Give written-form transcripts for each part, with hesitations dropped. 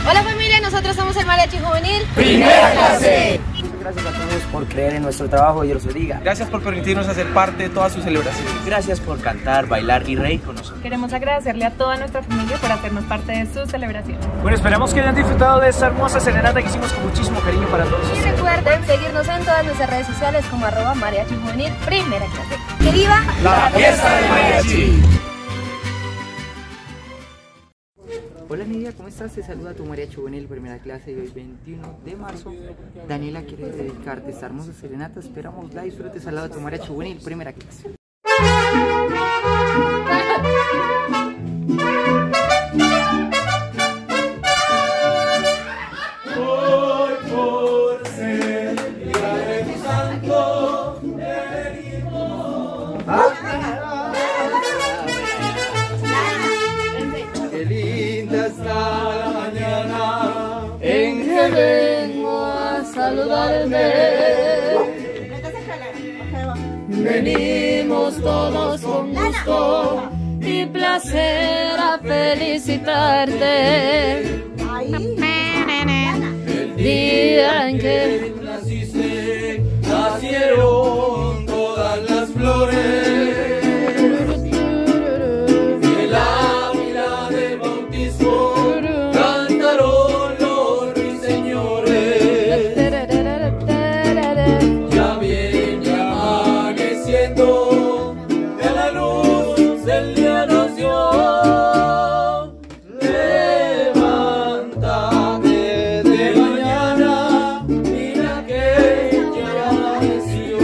Hola familia, nosotros somos el Mariachi Juvenil Primera Clase. Muchas gracias a todos por creer en nuestro trabajo, Dios los bendiga. Gracias por permitirnos hacer parte de todas sus celebraciones. Gracias por cantar, bailar y reír con nosotros. Queremos agradecerle a toda nuestra familia por hacernos parte de sus celebraciones. Bueno, esperamos que hayan disfrutado de esta hermosa serenata que hicimos con muchísimo cariño para todos y ustedes. recuerden seguirnos en todas nuestras redes sociales como @Mariachi Juvenil Primera Clase. ¡Que viva la fiesta del mariachi! Hola Nidia, ¿cómo estás? Te saluda tu Mariachi Juvenil Primera Clase y hoy 21 de marzo Daniela quiere dedicarte esta hermosa serenata. Esperamos la disfrutes al lado de tu Mariachi Juvenil Primera Clase. Hoy por ser día de tu santo qué linda está la mañana en que vengo a saludarme. Venimos todos con gusto Y placer a felicitarte. el día en que naciste, nacieron todas las flores. El ávila del bautismo cantaron los ruiseñores. Ya viene amaneciendo, de la luz del día nos dio. Levántate de mañana, mira que ya amaneció.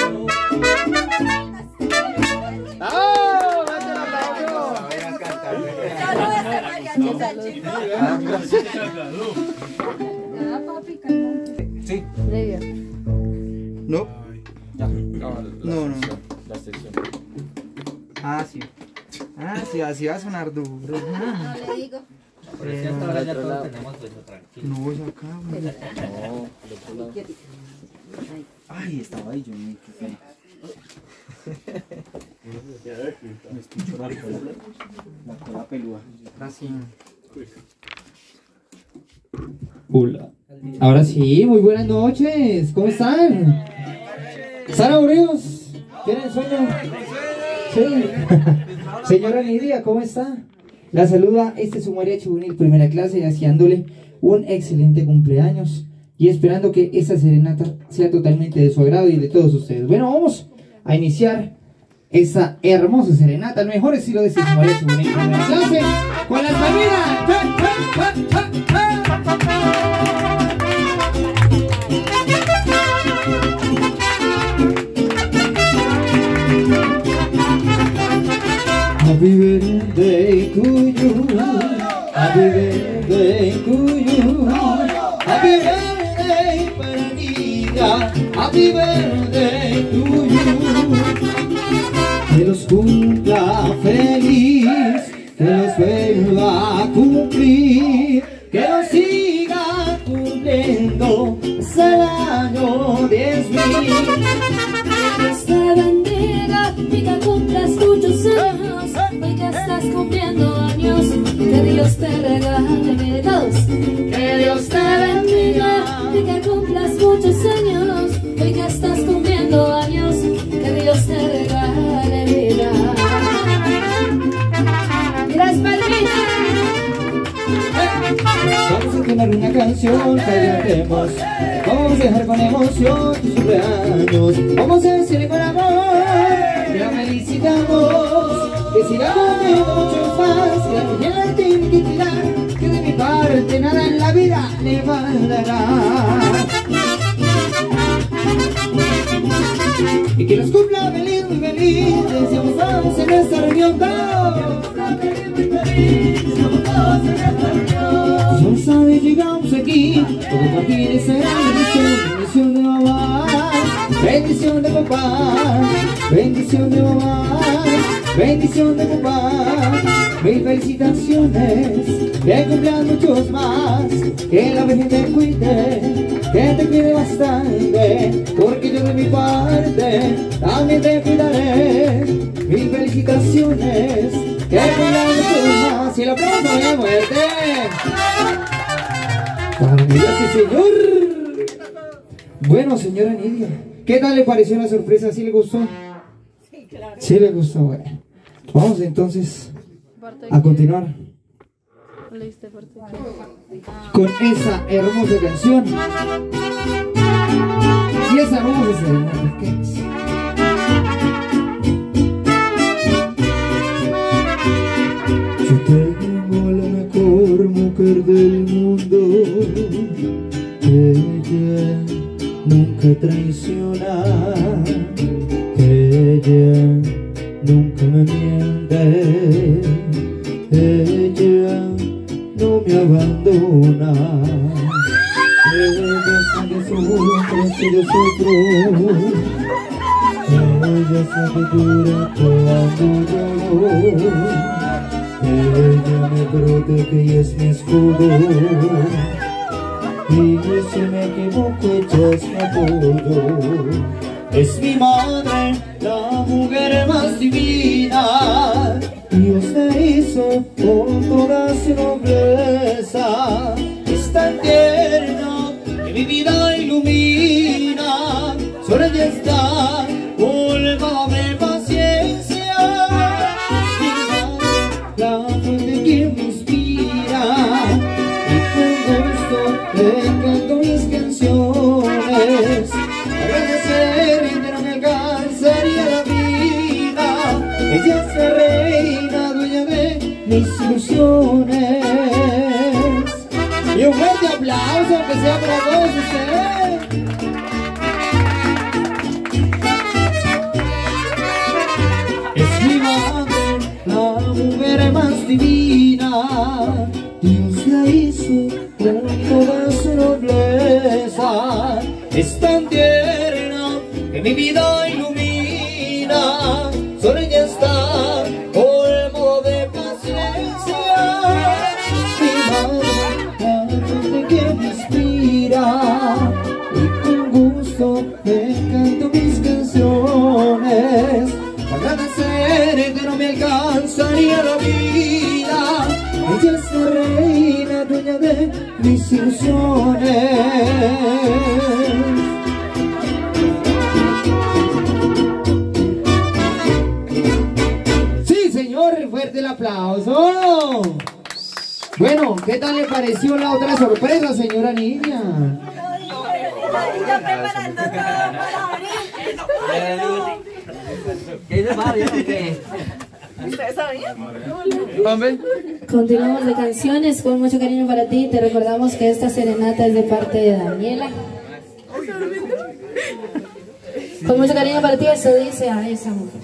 Sí. ¿No? No. No. La extensión. Ah, sí. Ah, sí, así va a sonar duro. No le digo. Ahora ya todos tenemos eso, tranquilo. No, ya acá, güey. No, del otro lado. Ay, estaba ahí, yo me quedé. Me escucho la cola peluda. Así. Hola. Ahora sí, muy buenas noches. ¿Cómo están? ¿Están aburridos? ¿Tienen sueño? Sí. Señora Nidia, ¿cómo está? La saluda este es su Mariachi Juvenil Primera Clase, deseándole un excelente cumpleaños y esperando que esta serenata sea totalmente de su agrado y de todos ustedes. Bueno, vamos a iniciar esta hermosa serenata, el mejor estilo de este su Mariachi Juvenil Primera Clase, con las familias. Happy birthday to you, happy birthday to you, happy birthday para Nidia, happy birthday to you. Que los cumpla feliz, que los vuelva a cumplir, que los siga cumpliendo hasta el año 10.000. Dios te bendiga y que cumplas muchos años. Hoy que estás cumpliendo años, que Dios te regale todos. Que Dios te bendiga y que cumplas muchos años. Hoy que estás cumpliendo años, que Dios te regale vida. Gracias, palmita. Vamos a entonar una canción que cantemos. Vamos a dejar con emoción tus cumpleaños. Vamos a decirle con amor que la felicitamos, que sigamos viendo muchos más, que la que la tiene que tirar, que de mi parte nada en la vida le faltará. Y que nos cumpla feliz, muy feliz, deseamos todos en esta reunión. Ya sabes, llegamos aquí, todo partir será bendición de mamá, bendición de papá, bendición de mamá, bendición de papá. Mil felicitaciones, que cumplan muchos más, que la Virgen te cuide, que te cuide bastante, porque yo de mi parte también te cuidaré. Mil felicitaciones, que cumplan muchos más, y el aplauso de muerte. Maravilloso, sí, señor. Bueno, señora Nidia, ¿qué tal le pareció la sorpresa? ¿Sí le gustó? Sí, claro. Sí le gustó, bueno. Vamos entonces a continuar con esa hermosa canción y esa hermosa serenata que es. Yo tengo la mejor mujer del mundo, ella nunca traiciona, ella nunca me miente, ella no me abandona, ella sabe sufre si yo sufro, ella sabe llorar cuando lloro, ella me protege y es mi escudo, y si me equivoco ella es mi apoyo. Es mi madre, la mujer más divina, Dios me hizo con toda su nobleza. Es tan tierna que mi vida ilumina, sobre ella está colmada de paciencia. Es mi madre, la fuente que me inspira, y con gusto le canto mis canciones. Agradecer que no me alcanzaría la vida, ella es la reina, dueña de mis ilusiones. Y un fuerte aplauso que sea para todos ustedes. Es mi madre, la mujer más divina, Dios la hizo con toda su nobleza. Es tan tierna que mi vida ilumina, sobre ella está colmo de paciencia. Mi madre, la fuente que me inspira, y con gusto me canto mis canciones. Agradecer que no me alcanzaría la vida, ella es la reina, dueña de mis ilusiones. Sí, señor, fuerte el aplauso. Bueno, ¿qué tal le pareció la otra sorpresa, señora Nidia? Ya preparando todo para abrir. ¿Qué dice Mario? ¿Qué? ¿Ustedes sabían? Hombre. Continuamos de canciones con mucho cariño para ti. Te recordamos que esta serenata es de parte de Daniela. Con mucho cariño para ti, eso dice a esa mujer.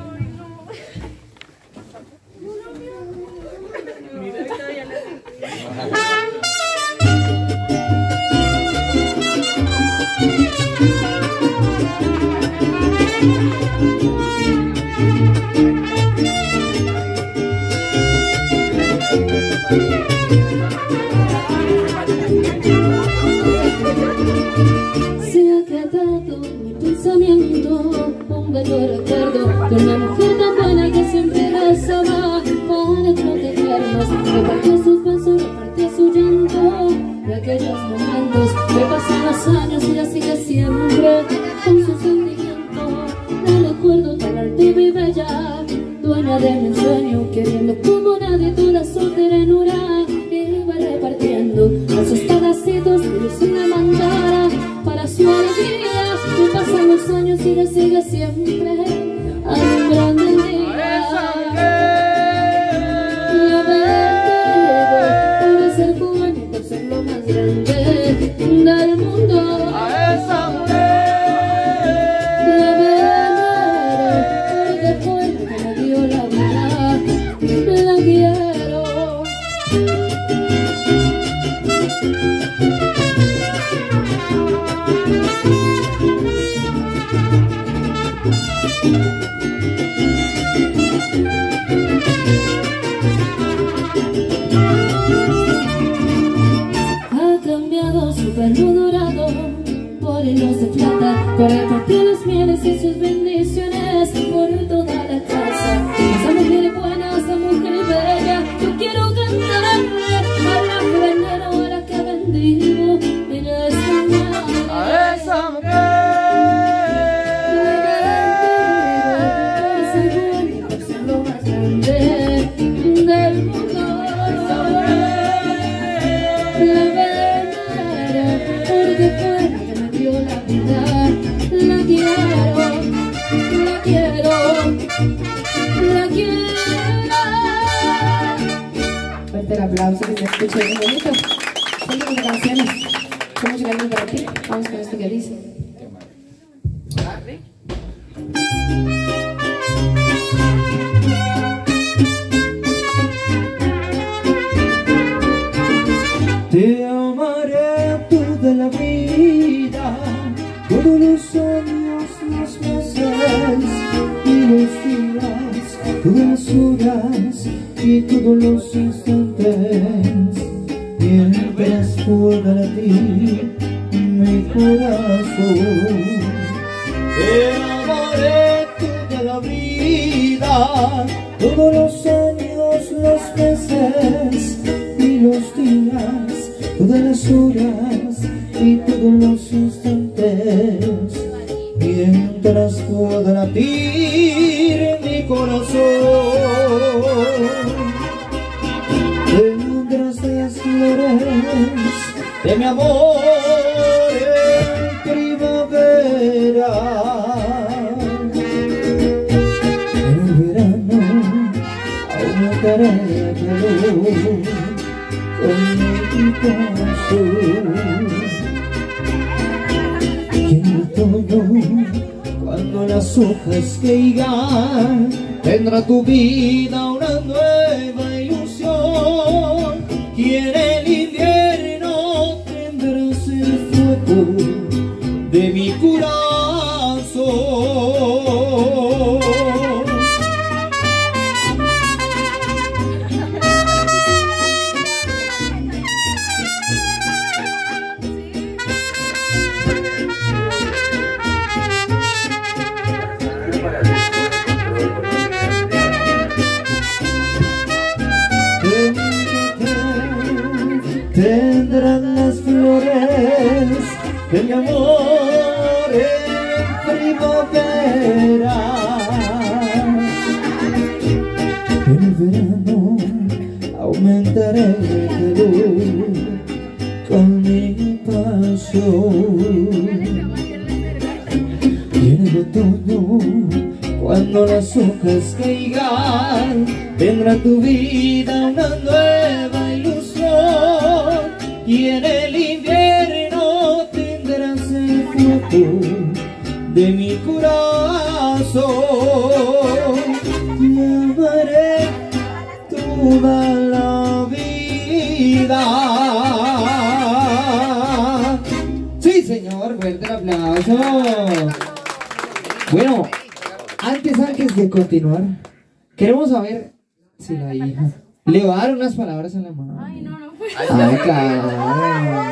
Se ha quedado mi pensamiento un bello recuerdo de una mujer tan buena que siempre las ama para protegernos. Repartió sus besos, repartió su llanto de aquellos momentos que pasan los años y ella sigue siempre con su sentimiento. La recuerdo tan altiva y bella, dueña de mi sueño, queriendo como nadie toda su ternura. Iba repartiendo a sus pedacitos y sin demandar para su alegría. Que pasan los años y ella sigue siempre alumbrando el día. La verdad debe ser joven y por ser lo más grande del mundo. A esa mujer. La verdad porque fue el que me dio la vida. La quiero. Ha cambiado su pelo dorado por hilos de plata, por repartir las mieles y sus bendiciones por toda la casa. Esa mujer buena, esa mujer bella, yo quiero cantarle a la que venera o a la que bendiga. aplauso que se escuche muy bonito. Seguimos de canciones. Con mucho cariño para ti. Vamos con esto que dice. Te amaré toda la vida, todos los años, los meses y los días, todas las horas y todos los instantes, mientras pueda latir mi corazón. Te amaré toda la vida, todos los años, los meses y los días, todas las horas y todos los instantes, mientras pueda latir mi corazón. Tendrás las flores de mi amor en primavera, en el verano aumentará el calor con mi paso, y en el otoño, cuando las hojas caigan, tendrá tu vida una nueva ilusión, y en el invierno tendrás el fuego de mi corazón. Tendrán las flores de mi amor en primavera, en el verano aumentaré el calor con mi pasión, y en el otoño, cuando las hojas caigan, tendrá tu vida una nueva ilusión, y en el invierno tendrás el fuego de mi corazón. Te amaré toda la vida. Sí, señor, fuerte el aplauso. Bueno, antes de continuar, queremos saber si la hija le va a dar unas palabras a la mamá. Ay, no, no puedo. Ay, claro.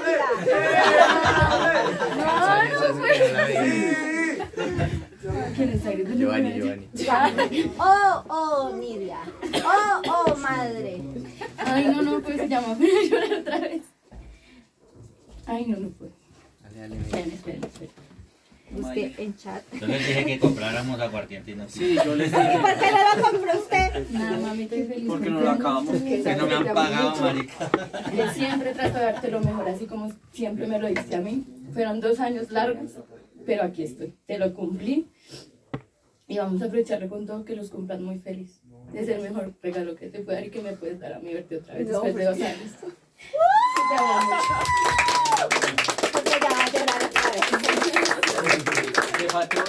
¿Quién está gritando? Giovanni. Oh, Nidia. Oh, madre. Ay, no puedo, se llama. Voy a llorar otra vez. Ay, no puedo. Esperen. Busqué en chat. Yo les dije que compráramos aguardiente y no. Sí, yo les dije. ¿Por qué no lo compró usted? Nada, mami, estoy feliz. Porque no lo acabamos. Que no me han pagado, marica. Yo siempre trato de darte lo mejor, así como siempre me lo diste a mí. Fueron 2 años largos, pero aquí estoy. Te lo cumplí. Y vamos a aprovecharlo con todo, que los cumplan muy feliz. Es el mejor regalo que te puedo dar y que me puedes dar a mí, verte otra vez después de 2 años. Te amo mucho. Porque ya va a llorar otra vez. Le faltó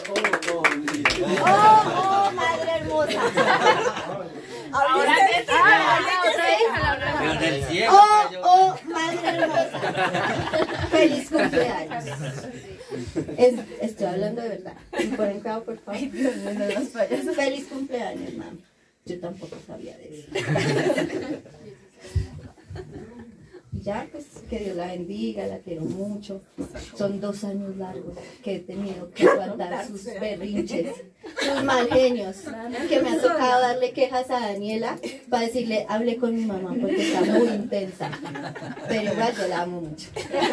Madre hermosa. Ahora te Pero del cielo. Madre hermosa. Feliz cumpleaños. Estoy hablando de verdad. ¿Me ponen cuidado, por favor? Ay, Dios mío, no los payasos. Feliz cumpleaños, mami. Yo tampoco sabía de eso. Ya, pues, que Dios la bendiga, la quiero mucho. Son 2 años largos que he tenido que aguantar sus berrinches, sus mal genios, que me ha tocado darle quejas a Daniela para decirle, hable con mi mamá porque está muy intensa. Pero igual yo la amo mucho.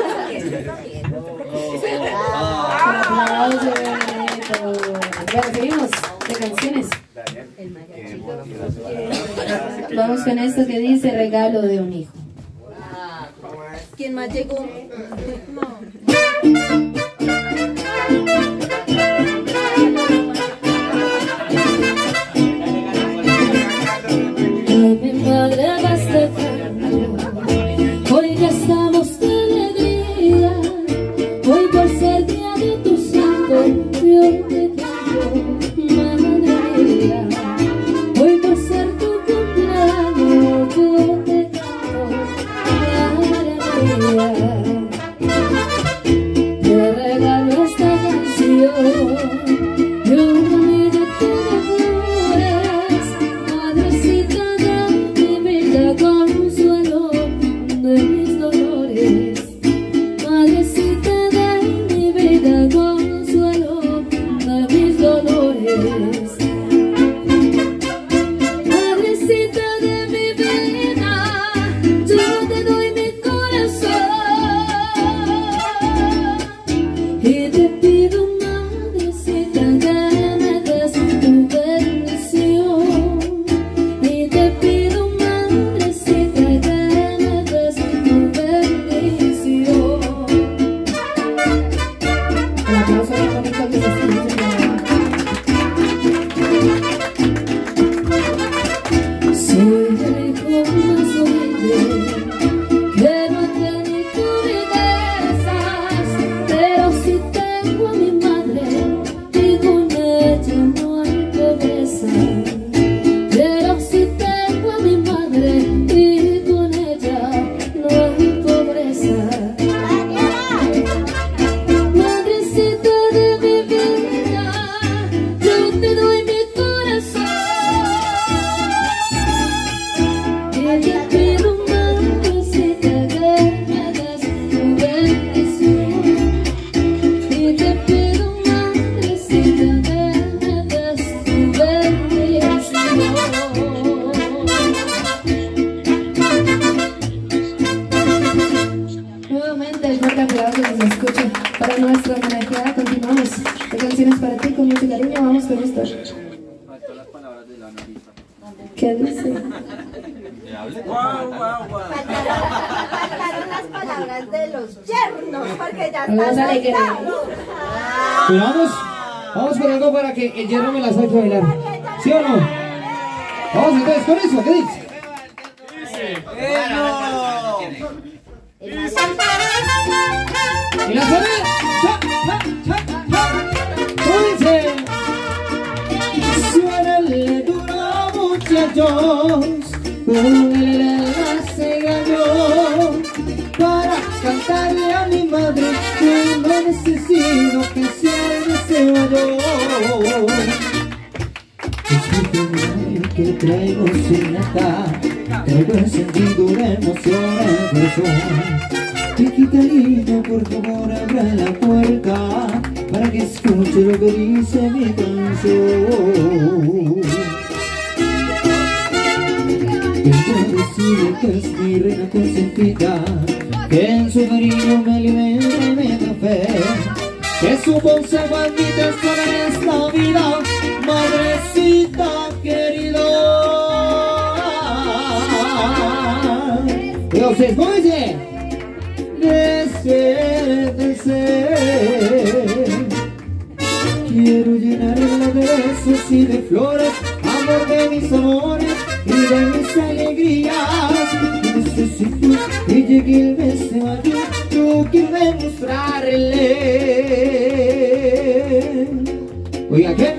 Bueno, seguimos de canciones. Vamos con esto que dice regalo de un hijo. ¿Quién más llegó? Mi padre va a estar ya estamos de alegría. Hoy por ser día de tu santo, yo te canto, madre mía. Hoy por ser tu cumpleaños, yo te canto, madre mía. Te regalo esta canción y un ramillo de flores, madrecita de mi vida, consuelo de mis dolores. Madrecita de mi vida, consuelo de mis dolores. Madrecita de mi vida, yo te doy mi corazón y te pido, madrecita, que me des tu bendición. Y te pido, madrecita, que me des tu bendición. El aplauso bien bonito que se escucha. Soy el hijo más humilde que no tiene riquezas, pero si tengo a mi madre y con ella no hay pobreza. Pero si tengo a mi madre y con ella no hay pobreza. Madrecita de mi vida, yo te doy mi corazón y te pido, madrecita, que me des tu bendición. Y te pido, madrecita, que me des tu bendición. Nuevamente el fuerte aplauso que se escucha para nuestra homenajeada. Continuamos de canciones para ti con mucho cariño. Vamos con esto. ¿Qué dice? Faltaron las palabras de los yernos, porque ya Vamos están a ver qué- cansados. Pero vamos con algo para que el hierro me la saque a bailar. ¿Sí o no? Vamos entonces con eso, ¿qué dice? Y la suena. Cha, cha, cha, cha. ¿Cómo dice? Suénale duro, muchachos, póngale la gallo, para cantarle a mi madre que no necesito que sea ese gallo. Escúchame que traigo serenata, traigo encendido la emoción al corazón. Chiquitarito, por favor abra la puerta para que escuche lo que dice mi canción. Vengo a decirle que es mi reina consentida, que en su cariño me alimenta y me da fe, que su voz se maldita sobre esta vida, madrecita querida. Pero ustedes, ¿cómo dice? Quiero llenarla de besos y de flores, amor de mis amores y de mis alegrías. Necesito que llegue el mes de mayo, yo quiero demostrarle. Oiga, ¿qué?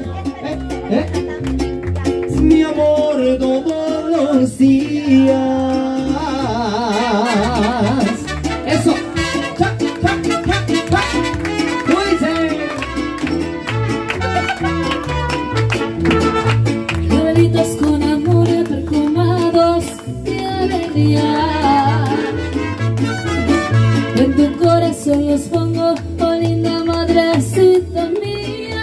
Mi amor todos los días. Eso. Cha, cha, cha, cha. ¿Cómo dice? Velitos con amores perfumados de alegría. En tu corazón los pongo, oh linda madrecita mía.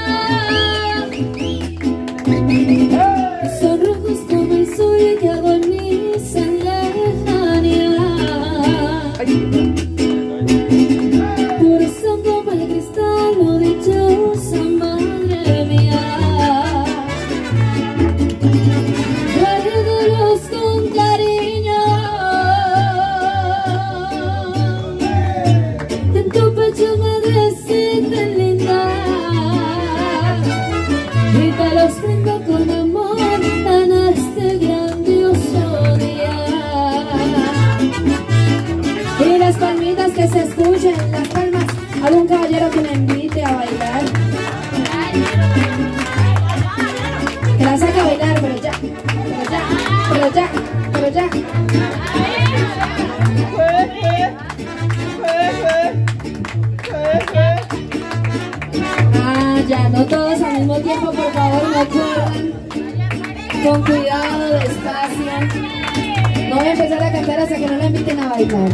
Son rojos como el sol que hago en mi lejanía. Corazón como el cristal, oh dichosa madre mía. Guárdalos con cariño en tu pecho, madrecita linda, y te los brindo con amor en este grandioso día. compañero que me invite a bailar. Que la saque a bailar, pero ya. Ah, ya, no todos al mismo tiempo, por favor, no corran. Con cuidado, despacio. No voy a empezar a cantar hasta que no la inviten a bailar.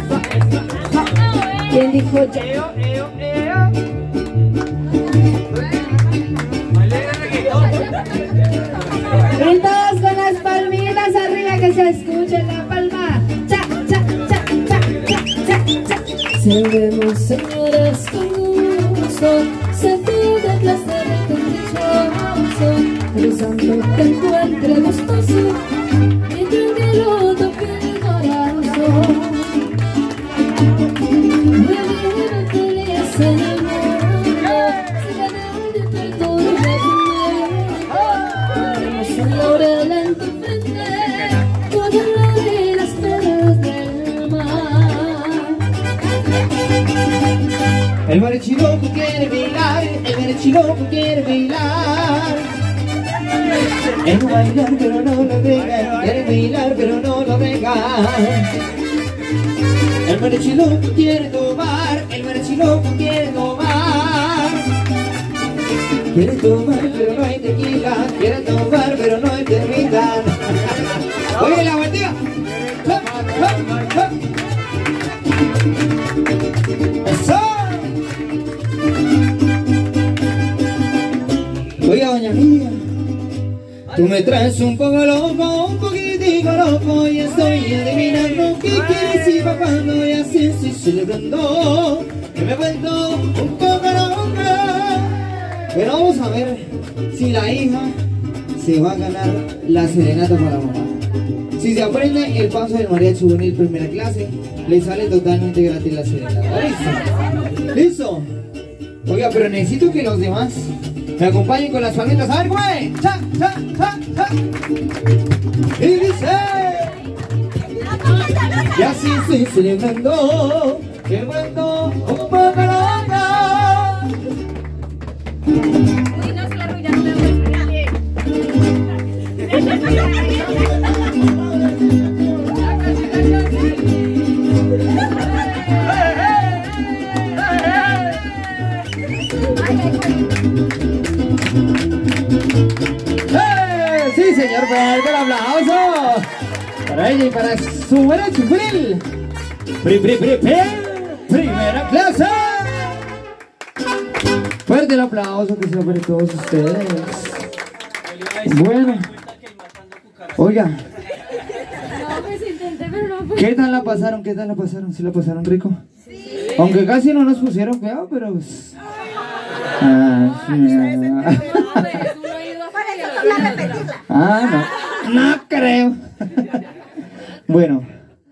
¿Quién dijo yo? Y todos con las palmitas arriba, que se escuche la palma. Cha, cha, cha, cha, cha, cha, cha. Seremos señores con gusto, sentido de placer y con dichoso, cruzando te encuentre gustoso, mientras que el otro pierde el corazón. Vivir feliz en el mundo, sin ganar de perturbar tu mente. Un laurel en tu frente, con el y las perlas del mar. El mariachi loco quiere bailar, el mariachi loco quiere bailar. Él no bailar pero no lo dejan, quiere bailar pero no lo dejan. El mariachi loco quiere tomar, el mariachi loco quiere tomar. Quiere tomar pero no hay tequila, quiere tomar pero no hay termita. Oye la bandera. ¡Eso! Oiga, doña mía, tú me traes un poco loco, un poquitico loco, y estoy adivinando qué quieres y pa' cuando, y así estoy celebrando que me he vuelto un poco loca. Pero vamos a ver si la hija se va a ganar la serenata para la mamá. Si se aprende el paso del mariachi juvenil primera clase, le sale totalmente gratis la serenata. ¿Listo? ¿Listo? Oiga, pero necesito que los demás me acompañen con las palmitas. A ver, güey. Cha, cha, cha, cha. Y dice. Y así estoy celebrando que he vuelto un poco loca. Uy, no se la arruinaron de Sí, señor, fuerte el aplauso para ella y para su mariachi juvenil. Primera clase. Fuerte el aplauso que sea para todos ustedes. Bueno, oiga, No, pues intenté, pero no fue. ¿qué tal la pasaron? ¿Qué tal la pasaron? ¿Sí la pasaron rico? Sí. Aunque casi no nos pusieron cuidado, pero pues... no creo. Bueno,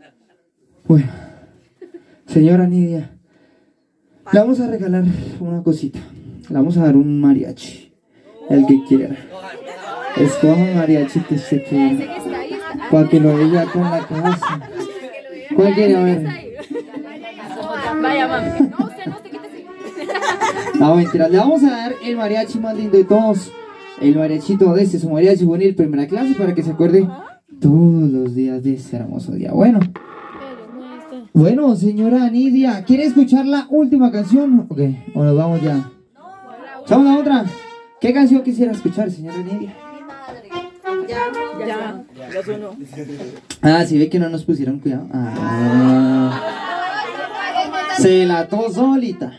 señora Nidia, le vamos a regalar una cosita. Le vamos a dar un mariachi, el que quiera. Escoja un mariachi que usted quiera, para que lo vea con la casa. ¿Cuál quiere? A ver. Vaya, mami. No, usted no se quite. No, mentira, le vamos a dar el mariachi más lindo de todos. El mariachito de su mariachi juvenil primera clase, para que se acuerde todos los días de este hermoso día. Bueno, señora Nidia, ¿quiere escuchar la última canción? Ok, o nos vamos ya. ¿Sabes la otra? ¿Qué canción quisiera escuchar, señora Nidia? Ya sonó. Ah, si ve que no nos pusieron cuidado. Se la ató solita.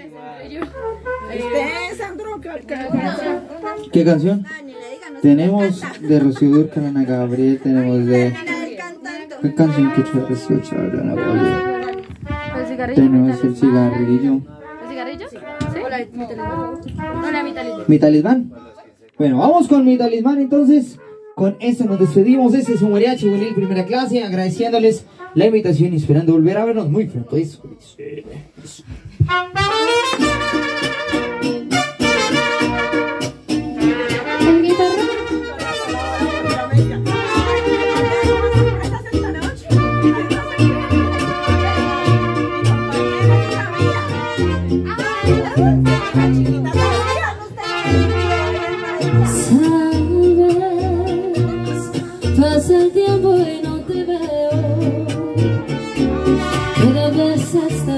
¿Qué canción? Tenemos de Rocío Dúrcal, Ana Gabriel, tenemos de... ¿Qué canción que te escuchar, Ana Gabriel? ¿El cigarrillo? Tenemos el cigarrillo. ¿El cigarrillo? ¿Sí? ¿O la mi talismán? No, la mi talismán. ¿Mi talismán? Bueno, vamos con mi talismán entonces. Con esto nos despedimos. Este es un mariachi juvenil primera clase, agradeciéndoles la invitación y esperando volver a vernos muy pronto. Eso. ¿El guitarra?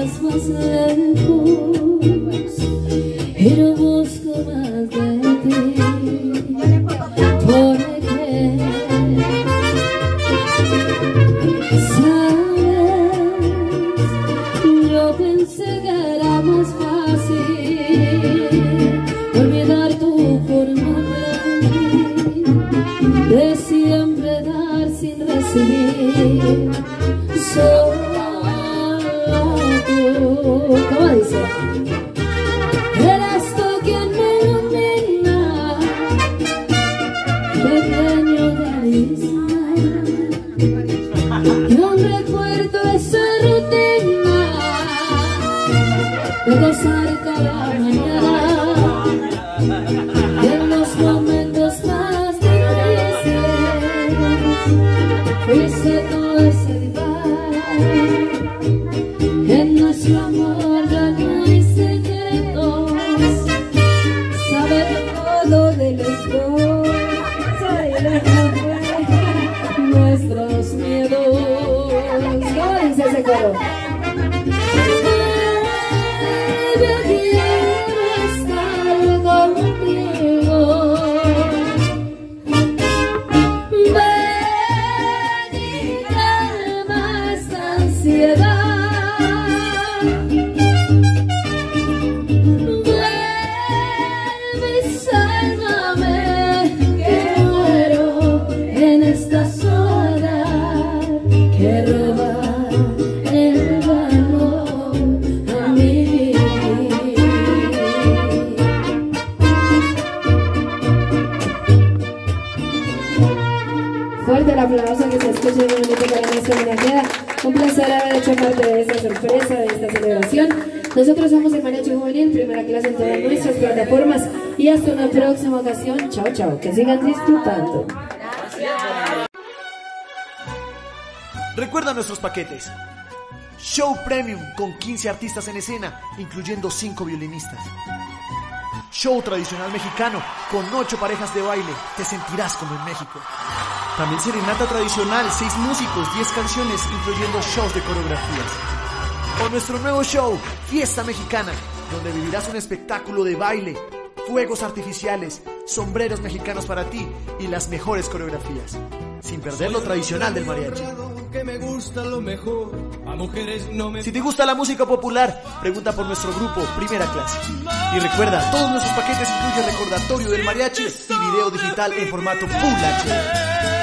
estás más lejos y no busco más de ti. Porque sabes, yo pensé que era más fácil olvidar tu forma de siempre dar sin recibir. Solo tú, ¿cómo dice? Eres tú quien me ilumina, pequeño carisma, y un recuerdo de esa rutina de gozar cada mañana, y en los momentos más difíciles fuiste todo ese diván. En nuestro amor ya no hay secretos, sabe todo de los dos, se deja nuestros miedos. ¿Cómo dice ese coro? Yo quiero estar contigo. Ven y calma esta ansiedad. Vuelve y sálvame, que muero en esta soledad que roba el valor a mí. Fuerte el aplauso, que se escuche muy bonito para nuestra homenajeada. Un placer haber hecho parte de esta sorpresa, de esta celebración. Nosotros somos el Mariachi Juvenil, primera clase en todas nuestras plataformas. Y hasta una próxima ocasión. Chao, chao. Que sigan disfrutando. Recuerda nuestros paquetes. Show Premium con 15 artistas en escena, incluyendo 5 violinistas. Show tradicional mexicano con 8 parejas de baile. Te sentirás como en México. También serenata tradicional, 6 músicos, 10 canciones, incluyendo shows de coreografías. O nuestro nuevo show, Fiesta Mexicana, donde vivirás un espectáculo de baile, fuegos artificiales, sombreros mexicanos para ti y las mejores coreografías, sin perder lo tradicional del mariachi. Si te gusta la música popular, pregunta por nuestro grupo Primera Clase. Y recuerda, todos nuestros paquetes incluyen recordatorio del mariachi y video digital en formato Full HD.